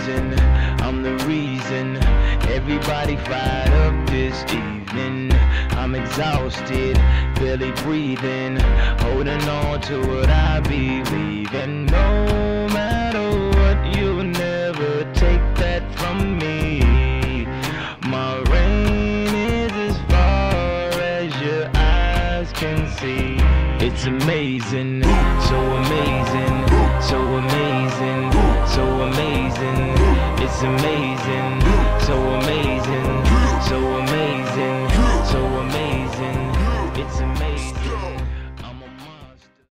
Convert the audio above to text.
reason, I'm the reason. Everybody fired up this evening. I'm exhausted, barely breathing, holding on to what I believe in. No matter what, you'll never take that from me. My reign is as far as your eyes can see. It's amazing, so amazing, so amazing, so amazing. It's amazing.